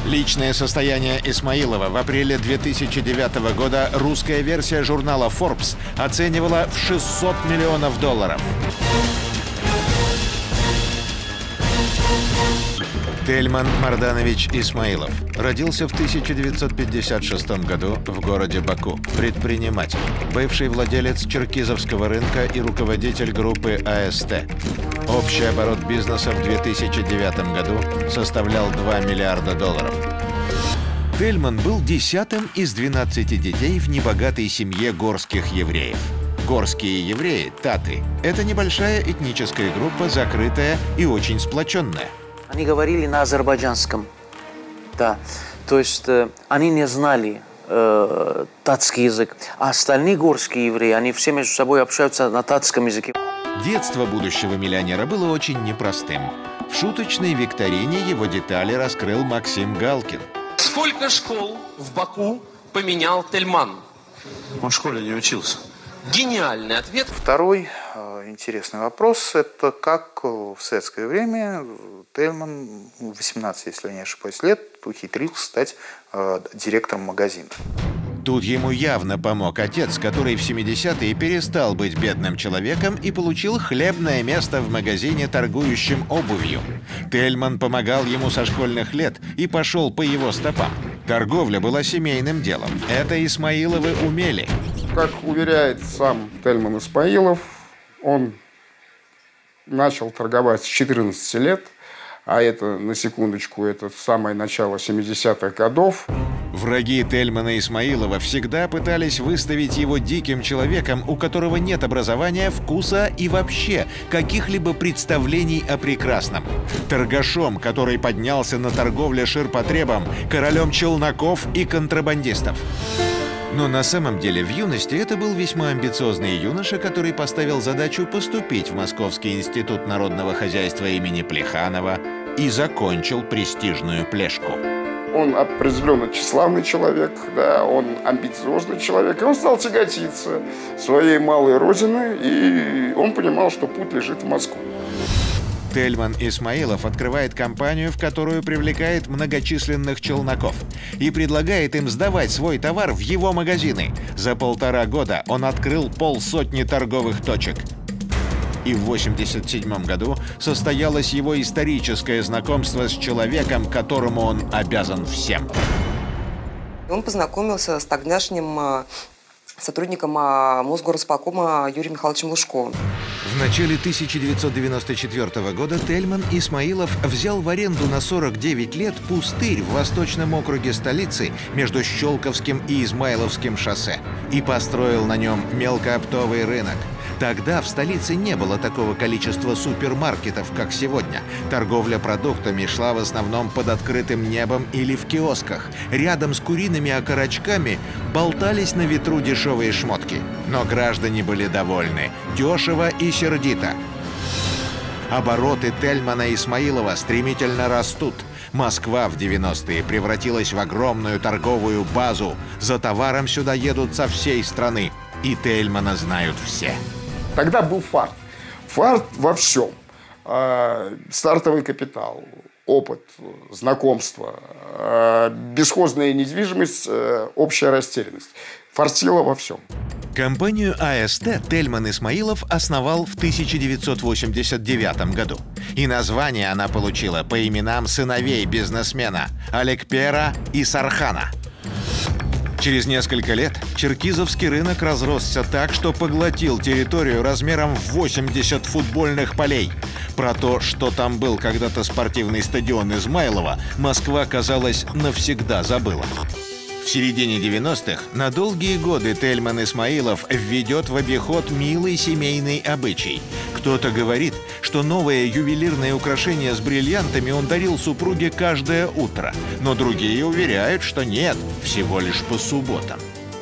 Личное состояние Исмаилова в апреле 2009 года русская версия журнала Forbes оценивала в $600 миллионов. Тельман Марданович Исмаилов родился в 1956 году в городе Баку. Предприниматель, бывший владелец черкизовского рынка и руководитель группы АСТ. Общий оборот бизнеса в 2009 году составлял $2 миллиарда. Тельман был 10-м из 12 детей в небогатой семье горских евреев. Горские евреи, таты, это небольшая этническая группа, закрытая и очень сплоченная. Они говорили на азербайджанском, да, то есть они не знали татский язык, а остальные горские евреи, они все между собой общаются на татском языке. Детство будущего миллионера было очень непростым. В шуточной викторине его детали раскрыл Максим Галкин. Сколько школ в Баку поменял Тельман? Он в школе не учился. Гениальный ответ. Второй интересный вопрос – это как в советское время Тельман, 18, если я не ошибаюсь, лет, ухитрился стать директором магазина. Тут ему явно помог отец, который в 70-е перестал быть бедным человеком и получил хлебное место в магазине, торгующем обувью. Тельман помогал ему со школьных лет и пошел по его стопам. Торговля была семейным делом. Это Исмаиловы умели. Как уверяет сам Тельман Исмаилов, он начал торговать с 14 лет, а это, на секундочку, это самое начало 70-х годов. Враги Тельмана Исмаилова всегда пытались выставить его диким человеком, у которого нет образования, вкуса и вообще каких-либо представлений о прекрасном. Торгашом, который поднялся на торговле ширпотребом, королем челноков и контрабандистов. Но на самом деле в юности это был весьма амбициозный юноша, который поставил задачу поступить в Московский институт народного хозяйства имени Плеханова и закончил престижную Плешку. Он определенно тщеславный человек, да, он амбициозный человек, и он стал тяготиться своей малой родины, и он понимал, что путь лежит в Москву. Тельман Исмаилов открывает компанию, в которую привлекает многочисленных челноков и предлагает им сдавать свой товар в его магазины. За 1,5 года он открыл 50 торговых точек. И в 1987 году состоялось его историческое знакомство с человеком, которому он обязан всем. Он познакомился с тогдашним сотрудником Мосгорисполкома Юрием Михайловичем Лужковым. В начале 1994 года Тельман Исмаилов взял в аренду на 49 лет пустырь в восточном округе столицы между Щелковским и Измайловским шоссе и построил на нем мелкооптовый рынок. Тогда в столице не было такого количества супермаркетов, как сегодня. Торговля продуктами шла в основном под открытым небом или в киосках. Рядом с куриными окорочками болтались на ветру дешевые шмотки. Но граждане были довольны. Дешево и сердито. Обороты Тельмана Исмаилова стремительно растут. Москва в 90-е превратилась в огромную торговую базу. За товаром сюда едут со всей страны. И Тельмана знают все. Тогда был фарт. Фарт во всем. Стартовый капитал, опыт, знакомство, бесхозная недвижимость, общая растерянность. Фартило во всем. Компанию АСТ Тельман Исмаилов основал в 1989 году. И название она получила по именам сыновей бизнесмена Алекпера и Сархана. Через несколько лет черкизовский рынок разросся так, что поглотил территорию размером в 80 футбольных полей. Про то, что там был когда-то спортивный стадион Измайлова, Москва, казалось, навсегда забыла. В середине 90-х на долгие годы Тельман Исмаилов введет в обиход милый семейный обычай. Кто-то говорит, что новое ювелирное украшение с бриллиантами он дарил супруге каждое утро. Но другие уверяют, что нет, всего лишь по субботам.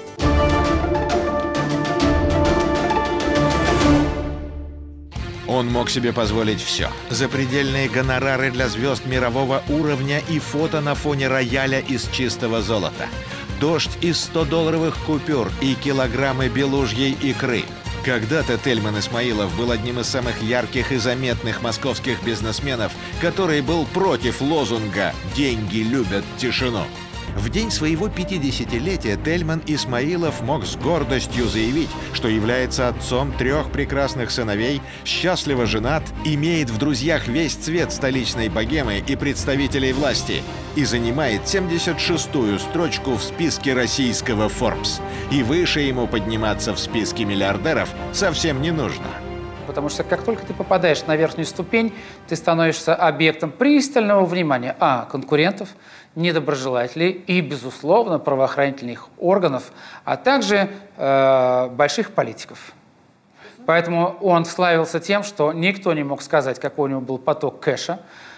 Он мог себе позволить все. Запредельные гонорары для звезд мирового уровня и фото на фоне рояля из чистого золота. Дождь из 100-долларовых купюр и килограммы белужьей икры. Когда-то Тельман Исмаилов был одним из самых ярких и заметных московских бизнесменов, который был против лозунга «Деньги любят тишину». В день своего 50-летия Тельман Исмаилов мог с гордостью заявить, что является отцом 3 прекрасных сыновей, счастливо женат, имеет в друзьях весь цвет столичной богемы и представителей власти и занимает 76-ю строчку в списке российского Forbes. И выше ему подниматься в списке миллиардеров совсем не нужно. Потому что как только ты попадаешь на верхнюю ступень, ты становишься объектом пристального внимания конкурентов, недоброжелателей и, безусловно, правоохранительных органов, а также больших политиков. Поэтому он славился тем, что никто не мог сказать, какой у него был поток кэша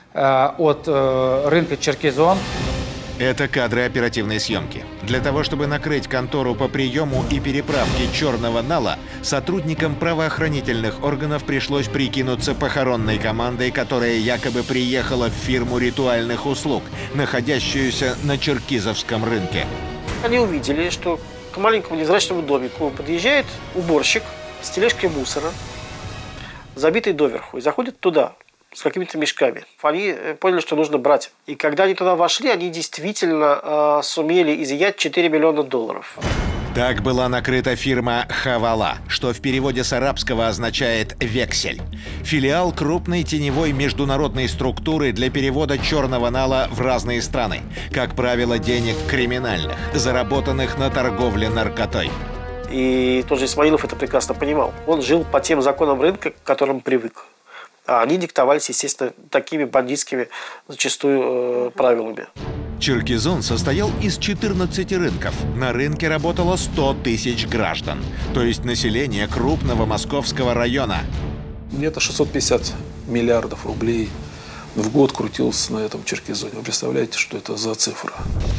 от рынка Черкизон. Это кадры оперативной съемки. Для того, чтобы накрыть контору по приему и переправке черного нала, сотрудникам правоохранительных органов пришлось прикинуться похоронной командой, которая якобы приехала в фирму ритуальных услуг, находящуюся на Черкизовском рынке. Они увидели, что к маленькому невзрачному домику подъезжает уборщик с тележкой мусора, забитой доверху, и заходит туда с какими-то мешками. Они поняли, что нужно брать. И когда они туда вошли, они действительно сумели изъять $4 миллиона. Так была накрыта фирма «Хавала», что в переводе с арабского означает «вексель». Филиал крупной теневой международной структуры для перевода черного нала в разные страны. Как правило, денег криминальных, заработанных на торговле наркотой. И тот же Исмаилов это прекрасно понимал. Он жил по тем законам рынка, к которым привык. А они диктовались, естественно, такими бандитскими зачастую правилами. Черкизон состоял из 14 рынков. На рынке работало 100 тысяч граждан, то есть население крупного московского района. Где-то 650 миллиардов рублей в год крутилось на этом Черкизоне. Вы представляете, что это за цифра?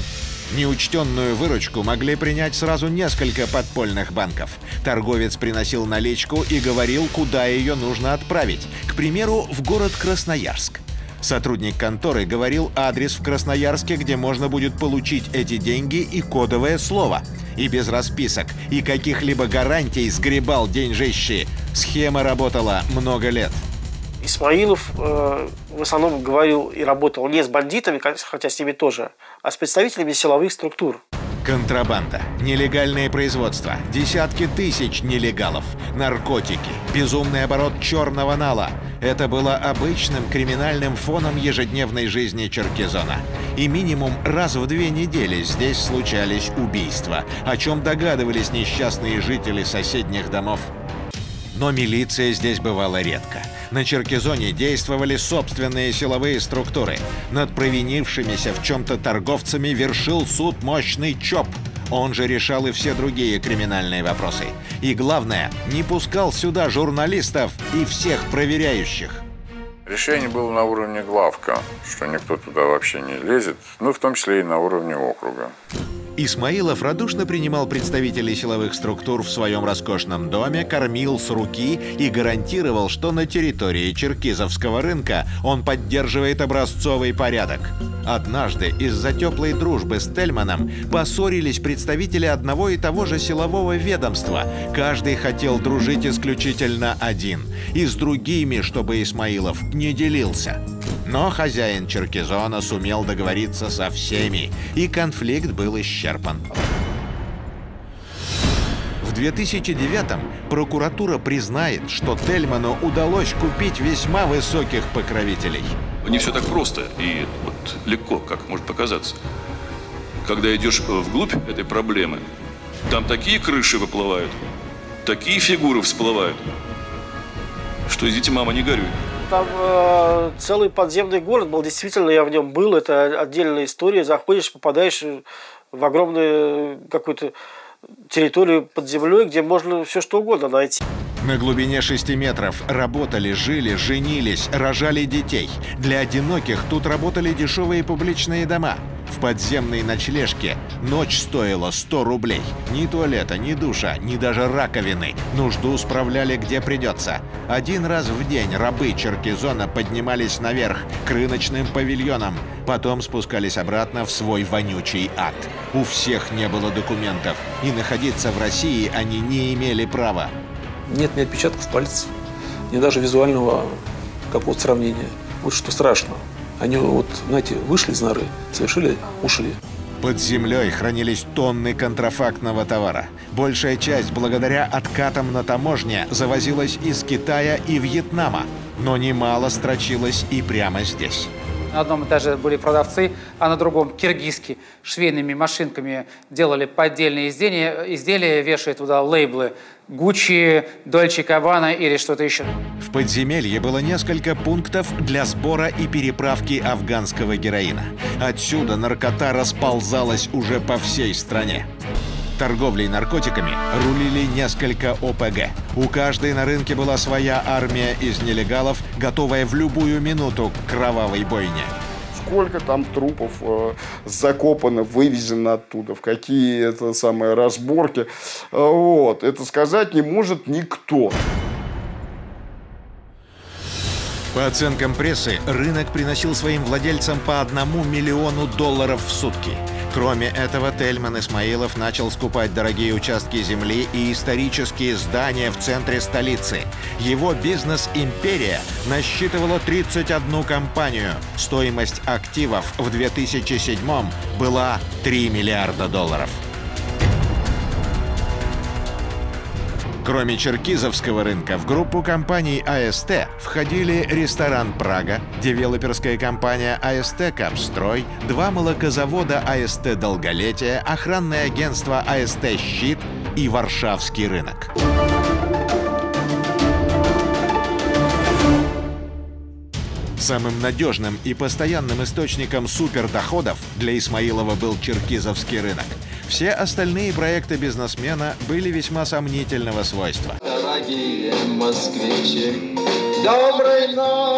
Неучтенную выручку могли принять сразу несколько подпольных банков. Торговец приносил наличку и говорил, куда ее нужно отправить. К примеру, в город Красноярск. Сотрудник конторы говорил адрес в Красноярске, где можно будет получить эти деньги и кодовое слово. И без расписок, и каких-либо гарантий сгребал деньжищи. Схема работала много лет. Исмаилов в основном говорил и работал не с бандитами, хотя с ними тоже, а с представителями силовых структур. Контрабанда, нелегальное производство, десятки тысяч нелегалов, наркотики, безумный оборот черного нала. Это было обычным криминальным фоном ежедневной жизни Черкизона. И минимум раз в 2 недели здесь случались убийства, о чем догадывались несчастные жители соседних домов. Но милиция здесь бывала редко. На Черкизоне действовали собственные силовые структуры. Над провинившимися в чем-то торговцами вершил суд мощный ЧОП. Он же решал и все другие криминальные вопросы. И главное, не пускал сюда журналистов и всех проверяющих. Решение было на уровне главка, что никто туда вообще не лезет, ну, в том числе и на уровне округа. Исмаилов радушно принимал представителей силовых структур в своем роскошном доме, кормил с руки и гарантировал, что на территории Черкизовского рынка он поддерживает образцовый порядок. Однажды из-за теплой дружбы с Тельманом поссорились представители одного и того же силового ведомства. Каждый хотел дружить исключительно один, и с другими, чтобы Исмаилов не делился. Но хозяин Черкизона сумел договориться со всеми, и конфликт был исчерпан. В 2009-м прокуратура признает, что Тельману удалось купить весьма высоких покровителей. Не все так просто и вот легко, как может показаться. Когда идешь вглубь этой проблемы, там такие крыши выплывают, такие фигуры всплывают, что, извините, мама, не горюй. Там целый подземный город был, действительно, я в нем был, это отдельная история. Заходишь, попадаешь в огромную какую-то территорию под землей, где можно все что угодно найти. На глубине 6 метров работали, жили, женились, рожали детей. Для одиноких тут работали дешевые публичные дома. В подземной ночлежке ночь стоила 100 рублей. Ни туалета, ни душа, ни даже раковины. Нужду справляли где придется. Один раз в день рабы Черкизона поднимались наверх к рыночным павильонам. Потом спускались обратно в свой вонючий ад. У всех не было документов. И находиться в России они не имели права. Нет ни отпечатков пальцев, ни даже визуального какого-то сравнения. Вот что страшно. Они вот, знаете, вышли из норы, совершили, ушли. Под землей хранились тонны контрафактного товара. Большая часть, благодаря откатам на таможне, завозилась из Китая и Вьетнама. Но немало строчилось и прямо здесь. На одном этаже были продавцы, а на другом киргизки швейными машинками делали поддельные изделия, вешая туда лейблы Гуччи, Дольче Габбана или что-то еще. В подземелье было несколько пунктов для сбора и переправки афганского героина. Отсюда наркота расползалась уже по всей стране. Торговлей наркотиками рулили несколько ОПГ. У каждой на рынке была своя армия из нелегалов, готовая в любую минуту к кровавой бойне. Сколько там трупов закопано, вывезено оттуда, в какие разборки, это сказать не может никто. По оценкам прессы, рынок приносил своим владельцам по $1 миллиону в сутки. Кроме этого, Тельман Исмаилов начал скупать дорогие участки земли и исторические здания в центре столицы. Его бизнес-империя насчитывала 31 компанию. Стоимость активов в 2007 была $3 миллиарда. Кроме черкизовского рынка, в группу компаний АСТ входили ресторан «Прага», девелоперская компания АСТ «Капстрой», 2 молокозавода АСТ «Долголетие», охранное агентство АСТ «Щит» и Варшавский рынок. Самым надежным и постоянным источником супердоходов для Исмаилова был черкизовский рынок. Все остальные проекты бизнесмена были весьма сомнительного свойства. Дорогие москвичи, доброй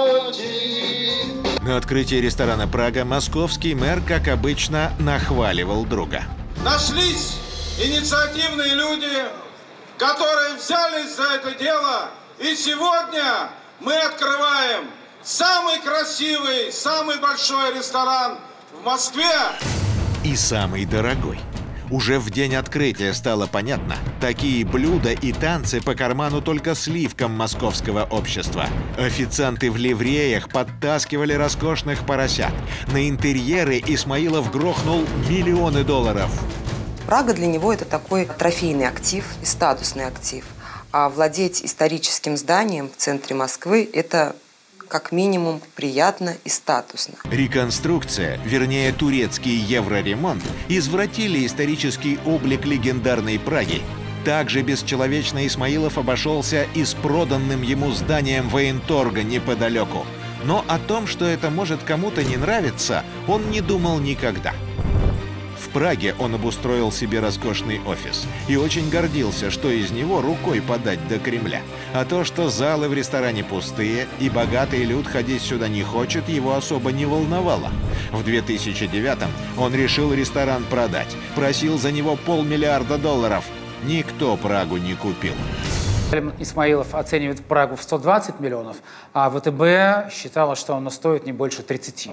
ночи! На открытии ресторана «Прага» московский мэр, как обычно, нахваливал друга. Нашлись инициативные люди, которые взялись за это дело, и сегодня мы открываем самый красивый, самый большой ресторан в Москве. И самый дорогой. Уже в день открытия стало понятно, такие блюда и танцы по карману только сливкам московского общества. Официанты в ливреях подтаскивали роскошных поросят. На интерьеры Исмаилов грохнул миллионы долларов. Прага для него – это такой трофейный актив и статусный актив. А владеть историческим зданием в центре Москвы – это как минимум приятно и статусно. Реконструкция, вернее турецкий евроремонт, извратили исторический облик легендарной Праги. Также бесчеловечно Исмаилов обошелся и с проданным ему зданием военторга неподалеку. Но о том, что это может кому-то не нравиться, он не думал никогда. В Праге он обустроил себе роскошный офис и очень гордился, что из него рукой подать до Кремля. А то, что залы в ресторане пустые и богатый люд ходить сюда не хочет, его особо не волновало. В 2009-м он решил ресторан продать, просил за него $500 миллиарда. Никто Прагу не купил. Исмаилов оценивает Прагу в 120 миллионов, а ВТБ считала, что она стоит не больше 30.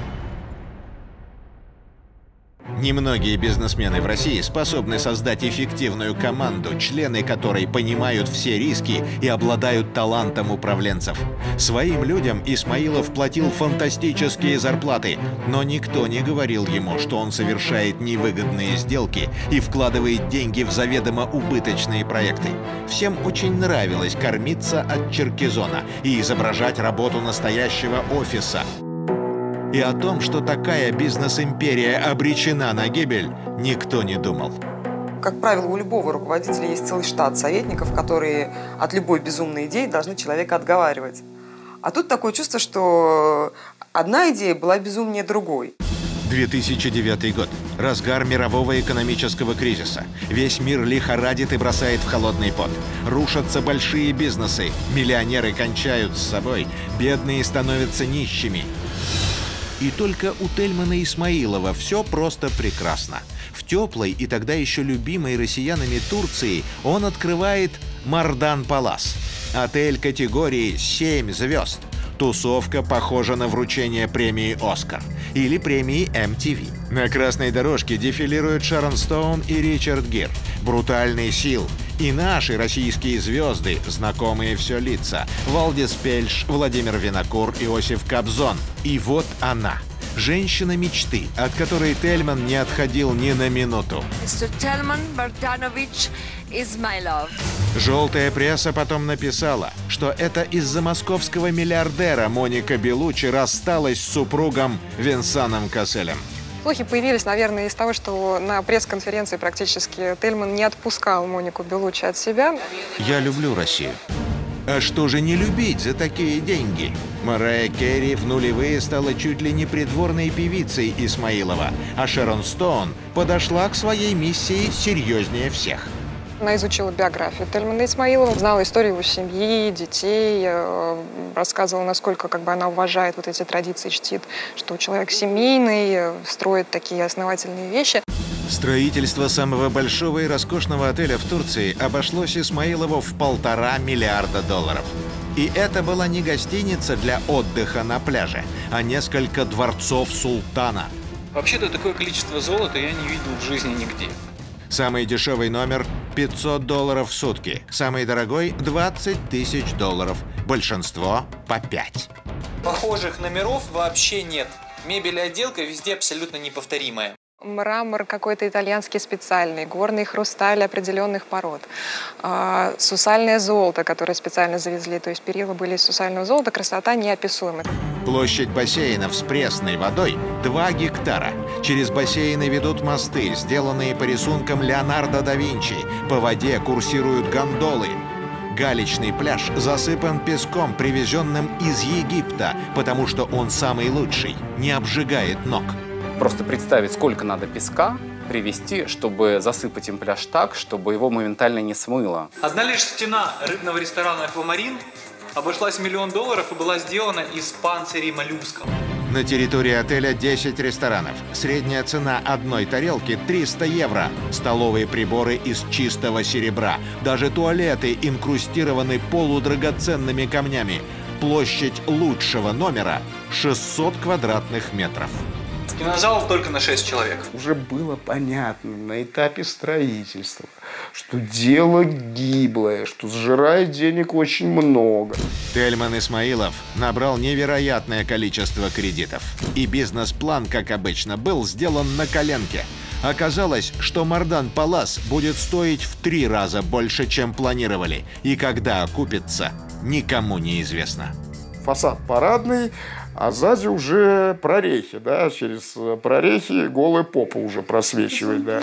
Немногие бизнесмены в России способны создать эффективную команду, члены которой понимают все риски и обладают талантом управленцев. Своим людям Исмаилов платил фантастические зарплаты, но никто не говорил ему, что он совершает невыгодные сделки и вкладывает деньги в заведомо убыточные проекты. Всем очень нравилось кормиться от Черкизона и изображать работу настоящего офиса. И о том, что такая бизнес-империя обречена на гибель, никто не думал. Как правило, у любого руководителя есть целый штат советников, которые от любой безумной идеи должны человека отговаривать. А тут такое чувство, что одна идея была безумнее другой. 2009 год. Разгар мирового экономического кризиса. Весь мир лихорадит и бросает в холодный пот. Рушатся большие бизнесы. Миллионеры кончают с собой. Бедные становятся нищими. И только у Тельмана Исмаилова все просто прекрасно. В теплой и тогда еще любимой россиянами Турции он открывает Мардан Палас. Отель категории 7 звезд. Тусовка похожа на вручение премии «Оскар» или премии MTV. На красной дорожке дефилируют Шарон Стоун и Ричард Гир. Брутальный Сил И наши российские звезды, знакомые все лица. Валдис Пельш, Владимир Винокур, Иосиф Кобзон. И вот она. Женщина мечты, от которой Тельман не отходил ни на минуту. Mr. Telman Bogdanovich Ismailov. Желтая пресса потом написала, что это из-за московского миллиардера Моника Беллуччи рассталась с супругом Венсаном Касселем. Слухи появились, наверное, из того, что на пресс-конференции практически Тельман не отпускал Монику Беллуччи от себя. Я люблю Россию. А что же не любить за такие деньги? Марайя Керри в нулевые стала чуть ли не придворной певицей Исмаилова, а Шерон Стоун подошла к своей миссии серьезнее всех. Она изучила биографию Тельмана Исмаилова, знала историю его семьи, детей, рассказывала, насколько она уважает вот эти традиции, чтит, что человек семейный, строит такие основательные вещи. Строительство самого большого и роскошного отеля в Турции обошлось Исмаилову в $1,5 миллиарда. И это была не гостиница для отдыха на пляже, а несколько дворцов султана. Вообще-то такое количество золота я не видел в жизни нигде. Самый дешевый номер – $500 в сутки. Самый дорогой – $20 000. Большинство – по 5. Похожих номеров вообще нет. Мебель и отделка везде абсолютно неповторимая. Мрамор какой-то итальянский специальный, горный хрусталь определенных пород, сусальное золото, которое специально завезли, то есть перила были из сусального золота, красота неописуемая. Площадь бассейнов с пресной водой – 2 гектара. Через бассейны ведут мосты, сделанные по рисункам Леонардо да Винчи. По воде курсируют гондолы. Галечный пляж засыпан песком, привезенным из Египта, потому что он самый лучший, не обжигает ног. Просто представить, сколько надо песка привезти, чтобы засыпать им пляж так, чтобы его моментально не смыло. Одна лишь стена рыбного ресторана «Аквамарин» обошлась $1 миллион и была сделана из панцирей моллюсков. На территории отеля 10 ресторанов. Средняя цена одной тарелки – 300 евро. Столовые приборы из чистого серебра. Даже туалеты инкрустированы полудрагоценными камнями. Площадь лучшего номера – 600 квадратных метров. Кинозал только на 6 человек. Уже было понятно на этапе строительства, что дело гиблое, что сжирает денег очень много. Тельман Исмаилов набрал невероятное количество кредитов. И бизнес-план, как обычно, был сделан на коленке. Оказалось, что Мардан Палас будет стоить в 3 раза больше, чем планировали. И когда окупится, никому не известно. Фасад парадный, а сзади уже прорехи, да, через прорехи голая попа уже просвечивает, да.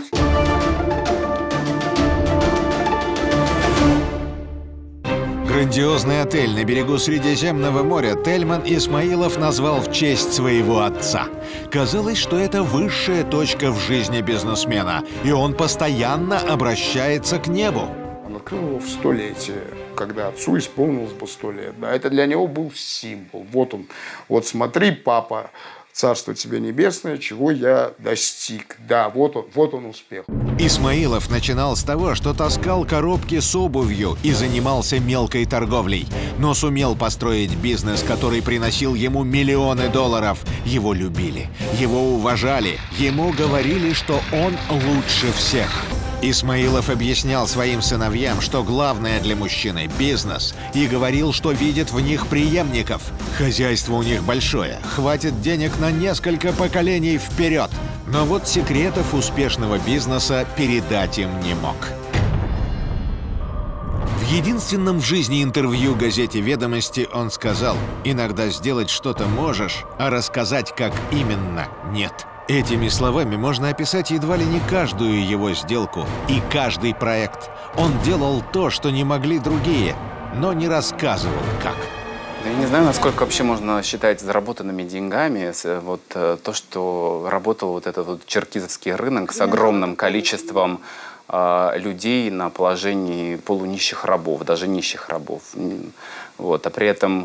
Грандиозный отель на берегу Средиземного моря Тельман Исмаилов назвал в честь своего отца. Казалось, что это высшая точка в жизни бизнесмена, и он постоянно обращается к небу. Он открыл его в 100-летие, когда отцу исполнилось бы 100 лет. Да, это для него был символ. Вот он. Вот смотри, папа, царство тебе небесное, чего я достиг. Да, вот он успех. Исмаилов начинал с того, что таскал коробки с обувью и занимался мелкой торговлей. Но сумел построить бизнес, который приносил ему миллионы долларов. Его любили, его уважали, ему говорили, что он лучше всех. Исмаилов объяснял своим сыновьям, что главное для мужчины – бизнес, и говорил, что видит в них преемников. Хозяйство у них большое, хватит денег на несколько поколений вперед. Но вот секретов успешного бизнеса передать им не мог. В единственном в жизни интервью газете «Ведомости» он сказал: «Иногда сделать что-то можешь, а рассказать, как именно, нет». Этими словами можно описать едва ли не каждую его сделку и каждый проект. Он делал то, что не могли другие, но не рассказывал, как. Я не знаю, насколько вообще можно считать заработанными деньгами вот то, что работал вот этот вот черкизовский рынок с огромным количеством людей на положении полунищих рабов, даже нищих рабов. Вот. А при этом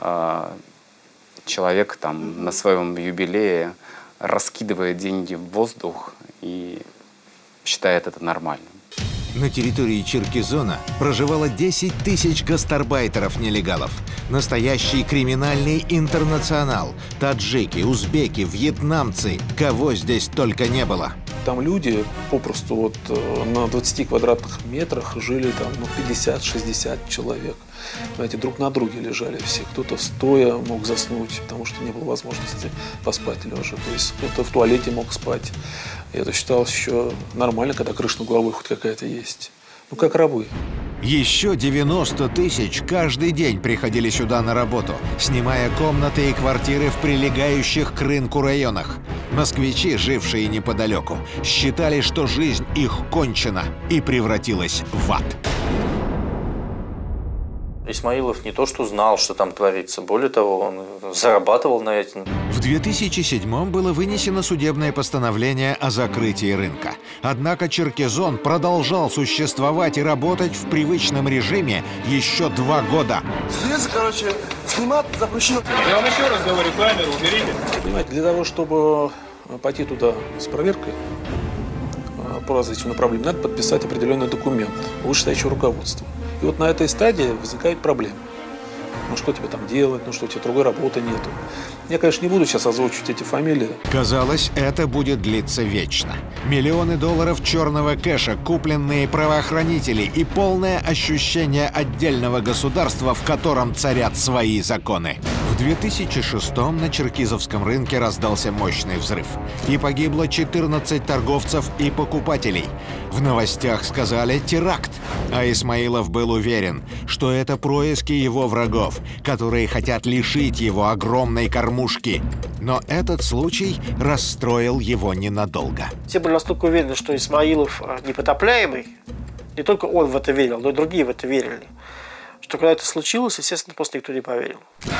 человек там на своем юбилее раскидывает деньги в воздух и считает это нормальным. На территории Черкизона проживало 10 000 гастарбайтеров-нелегалов. Настоящий криминальный интернационал. Таджики, узбеки, вьетнамцы. Кого здесь только не было. Там люди попросту вот на 20 квадратных метрах жили там 50-60 человек. Знаете, друг на друге лежали все. Кто-то стоя мог заснуть, потому что не было возможности поспать лежа. То есть кто-то в туалете мог спать. И это считалось еще нормально, когда крыша над головой хоть какая-то есть. Ну, как рабы. Еще 90 тысяч каждый день приходили сюда на работу, снимая комнаты и квартиры в прилегающих к рынку районах. Москвичи, жившие неподалеку, считали, что жизнь их кончена и превратилась в ад. Исмаилов не то что знал, что там творится, более того, он зарабатывал на этом. В 2007-м было вынесено судебное постановление о закрытии рынка. Однако Черкизон продолжал существовать и работать в привычном режиме еще 2 года. Здесь, короче, снимать запрещено. Я вам еще раз говорю, камеру уберите. Понимаете, для того, чтобы пойти туда с проверкой по различным направлениям, надо подписать определенный документ вышестоящего руководства. И вот на этой стадии возникают проблемы. Ну что тебе там делать, ну что тебе другой работы нету. Я, конечно, не буду сейчас озвучивать эти фамилии. Казалось, это будет длиться вечно. Миллионы долларов черного кэша, купленные правоохранители и полное ощущение отдельного государства, в котором царят свои законы. В 2006-м на черкизовском рынке раздался мощный взрыв. И погибло 14 торговцев и покупателей. В новостях сказали «теракт». А Исмаилов был уверен, что это происки его врагов, которые хотят лишить его огромной кормушки. Но этот случай расстроил его ненадолго. Все были настолько уверены, что Исмаилов непотопляемый. Не только он в это верил, но и другие в это верили. Что когда это случилось, естественно, просто никто не поверил.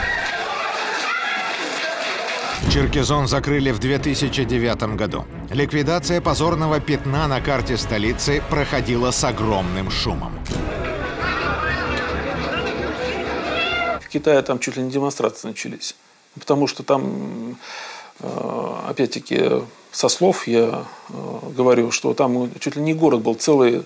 Черкизон закрыли в 2009 году. Ликвидация позорного пятна на карте столицы проходила с огромным шумом. В Китае там чуть ли не демонстрации начались. Потому что там, опять-таки, со слов я говорю, что там чуть ли не город был целый,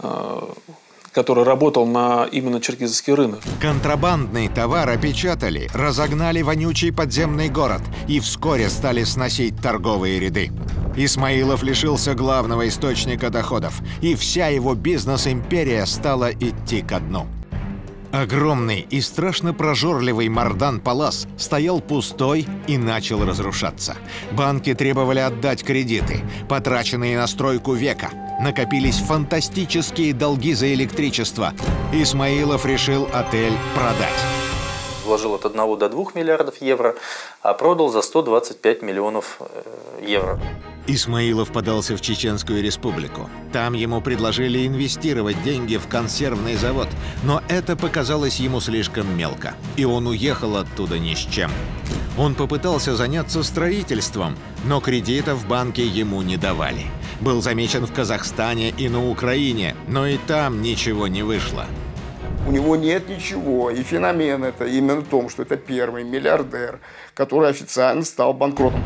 который работал на именно черкизовский рынок. Контрабандный товар опечатали, разогнали вонючий подземный город и вскоре стали сносить торговые ряды. Исмаилов лишился главного источника доходов, и вся его бизнес-империя стала идти ко дну. Огромный и страшно прожорливый Мардан Палас стоял пустой и начал разрушаться. Банки требовали отдать кредиты, потраченные на стройку века. Накопились фантастические долги за электричество. Исмаилов решил отель продать. Вложил от 1 до 2 миллиардов евро, а продал за 125 миллионов евро. Исмаилов подался в Чеченскую республику. Там ему предложили инвестировать деньги в консервный завод, но это показалось ему слишком мелко, и он уехал оттуда ни с чем. Он попытался заняться строительством, но кредитов в банке ему не давали. Был замечен в Казахстане и на Украине, но и там ничего не вышло. У него нет ничего, и феномен это именно в том, что это первый миллиардер, который официально стал банкротом.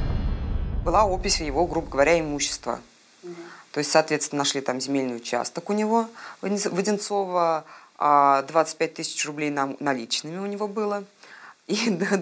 Была опись его, грубо говоря, имущества. То есть, соответственно, нашли там земельный участок у него в Одинцово, 25 тысяч рублей наличными у него было и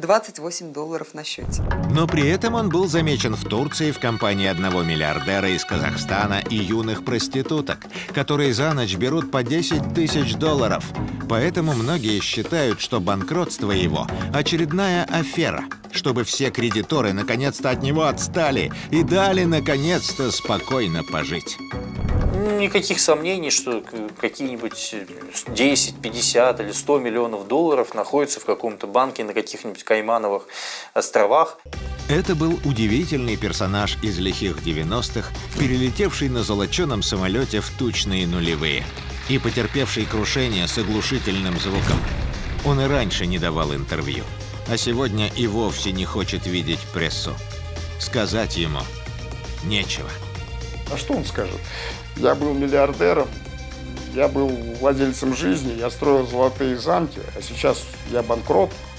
$28 на счете. Но при этом он был замечен в Турции в компании одного миллиардера из Казахстана и юных проституток, которые за ночь берут по 10 тысяч долларов. Поэтому многие считают, что банкротство его – очередная афера, чтобы все кредиторы наконец-то от него отстали и дали наконец-то спокойно пожить. Никаких сомнений, что какие-нибудь 10, 50 или 100 миллионов долларов находятся в каком-то банке на каких-нибудь Каймановых островах. Это был удивительный персонаж из лихих 90-х, перелетевший на золоченом самолете в тучные нулевые и потерпевший крушение с оглушительным звуком. Он и раньше не давал интервью, а сегодня и вовсе не хочет видеть прессу. Сказать ему нечего. А что он скажет? Я был миллиардером, я был владельцем жизни, я строил золотые замки, а сейчас я банкрот.